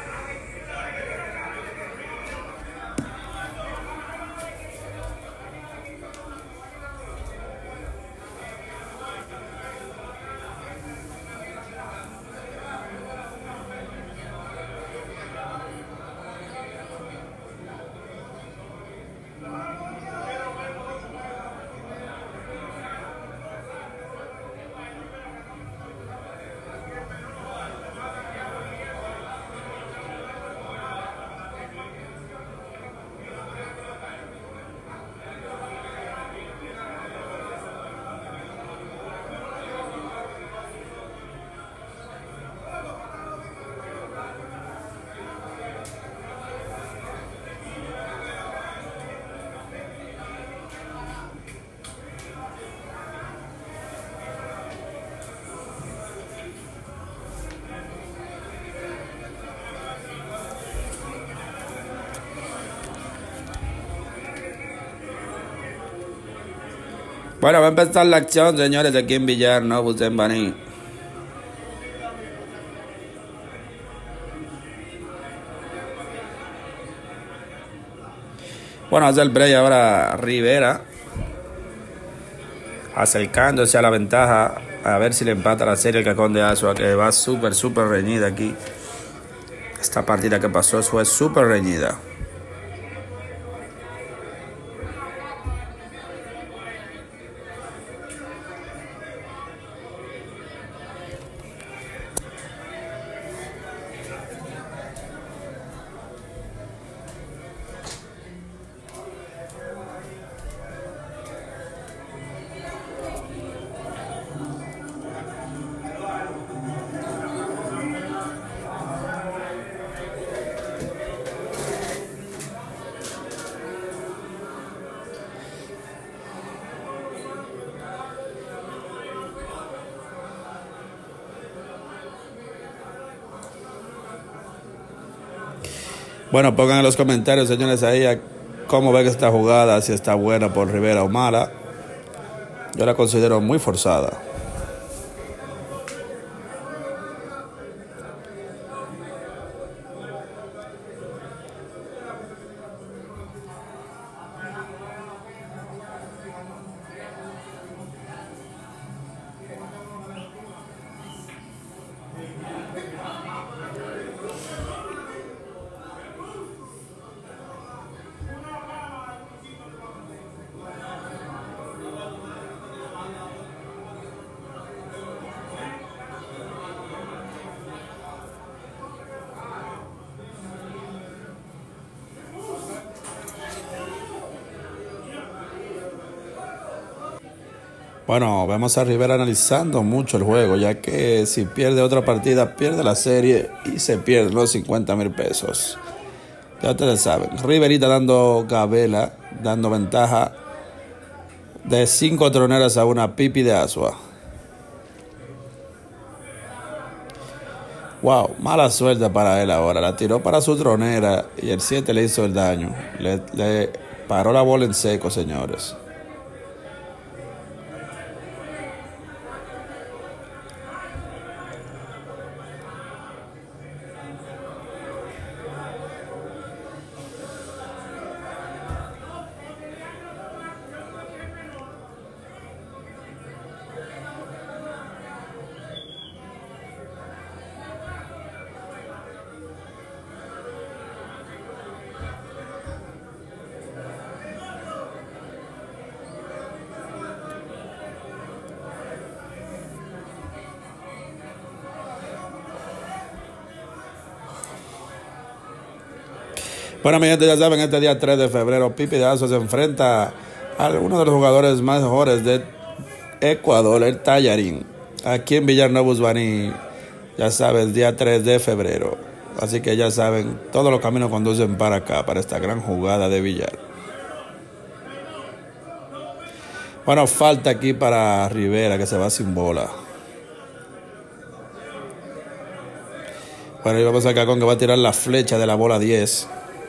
Bueno, va a empezar la acción, señores, aquí en Villanueva Bucembaní. Bueno, hace el break ahora Rivera. acercándose a la ventaja, a ver si le empata la serie el Cajón de Asua, que va súper, súper reñida aquí. Esta partida que pasó fue súper reñida. Bueno, pongan en los comentarios, señores, ahí a cómo ven esta jugada, si está buena por Rivera o mala. Yo la considero muy forzada. Bueno, vemos a Rivera analizando mucho el juego, ya que si pierde otra partida, pierde la serie y se pierden los cincuenta mil pesos. Ya ustedes saben, Riverita dando gabela, dando ventaja de cinco troneras a una Pipi de Asua. Wow, mala suerte para él ahora. La tiró para su tronera y el siete le hizo el daño. Le, le paró la bola en seco, señores. Bueno, mi gente, ya saben, este día tres de febrero, Pipi de Asua se enfrenta a uno de los jugadores más mejores de Ecuador, el Tallarín, aquí en Villanueva Usbaní, ya saben, día tres de febrero. Así que ya saben, todos los caminos conducen para acá, para esta gran jugada de billar. Bueno, falta aquí para Rivera, que se va sin bola. Bueno, y vamos acá con que va a tirar la flecha de la bola diez.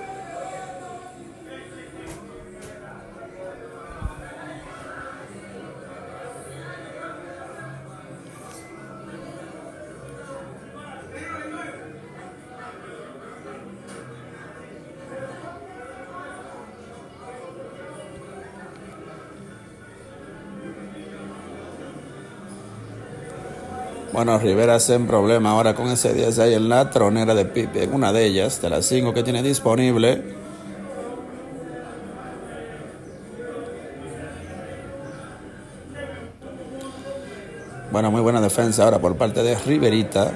Bueno, Rivera hace un problema ahora con ese diez ahí en la tronera de Pipi, en una de ellas, de las cinco que tiene disponible. Bueno, muy buena defensa ahora por parte de Riverita.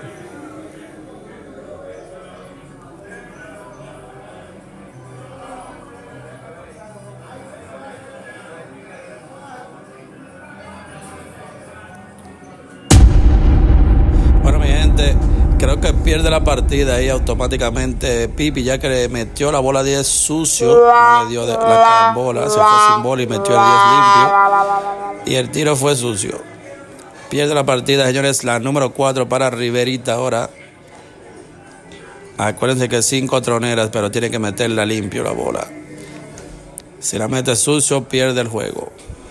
Creo que pierde la partida ahí automáticamente Pipi, ya que le metió la bola diez sucio, no le dio de la carambola, se fue sin bola y metió el diez limpio y el tiro fue sucio. Pierde la partida, señores, la número cuatro para Riverita ahora. Acuérdense que cinco troneras, pero tiene que meterla limpio la bola. Si la mete sucio, pierde el juego.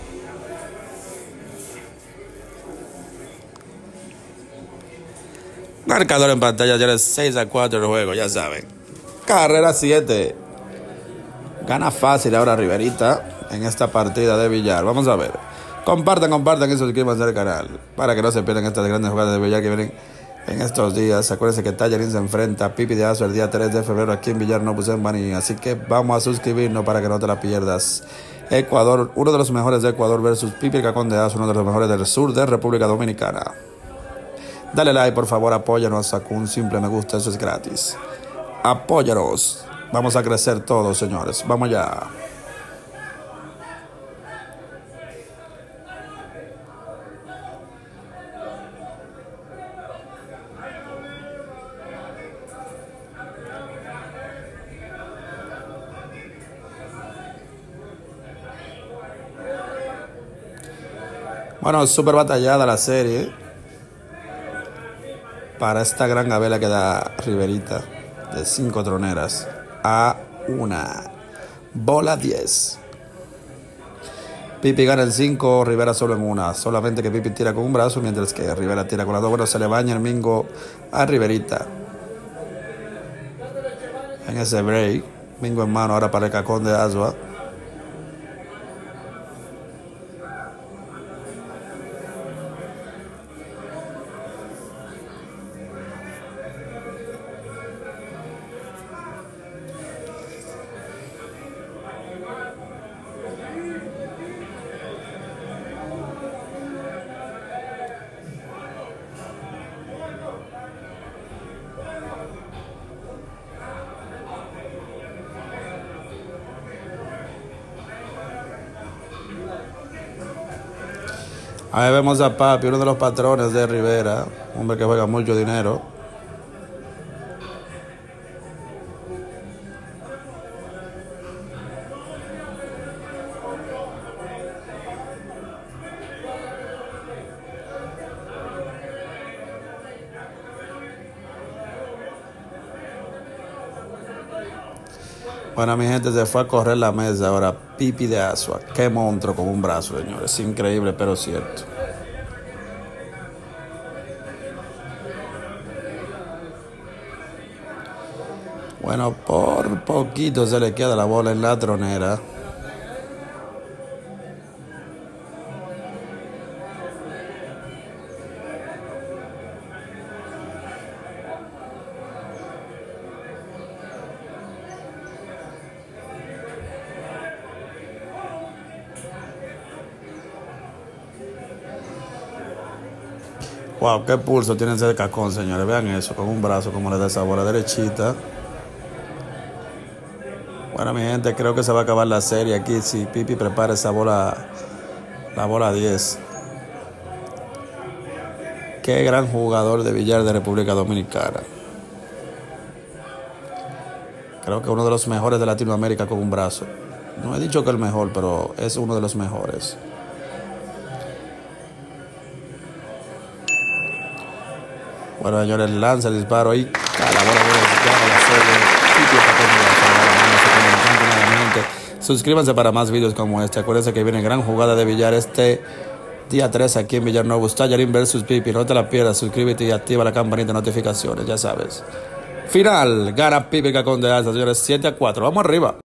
Marcador en pantalla, señores, seis a cuatro el juego, ya saben. Carrera siete. Gana fácil ahora Riverita en esta partida de billar. Vamos a ver. Compartan, compartan y suscríbanse al canal para que no se pierdan estas grandes jugadas de billar que vienen en estos días. Acuérdense que Tallarín se enfrenta a Pipi de Aso el día tres de febrero aquí en Villar Novus en Baní. Así que vamos a suscribirnos para que no te la pierdas. Ecuador, uno de los mejores de Ecuador versus Pipi el Cacón de Aso, uno de los mejores del sur de República Dominicana. Dale like, por favor, apóyanos, saca un simple me gusta, eso es gratis. Apóyanos. Vamos a crecer todos, señores. Vamos allá. Bueno, súper batallada la serie para esta gran gabela que da Riverita de cinco troneras a una bola diez. Pipi gana el cinco, Rivera solo en una. Solamente que Pipi tira con un brazo mientras que Rivera tira con las dos. Bueno, se le baña el mingo a Riverita en ese break. Mingo en mano ahora para el Cacón de Asua. Ahí vemos a Papi, uno de los patrones de Rivera, un hombre que juega mucho dinero. Bueno, mi gente, se fue a correr la mesa ahora. Pipi de Asua. Qué monstruo con un brazo, señores. Increíble, pero cierto. Bueno, por poquito se le queda la bola en la tronera. Wow, qué pulso tiene ese Cacón, señores. Vean eso, con un brazo, como le da esa bola derechita. Bueno, mi gente, creo que se va a acabar la serie aquí si Pipi prepara esa bola, la bola diez. Qué gran jugador de billar de República Dominicana. Creo que uno de los mejores de Latinoamérica con un brazo. No he dicho que el mejor, pero es uno de los mejores. Bueno, señores, lanza el disparo ahí. La bola viene la serie. Suscríbanse para más videos como este. Acuérdense que viene gran jugada de billar este día tres aquí en Villar Novus. Tallarín versus Pipi. No te la pierdas. Suscríbete y activa la campanita de notificaciones. Ya sabes. Final. Gana Pipi Cacón de Asa, señores. siete a cuatro. Vamos arriba.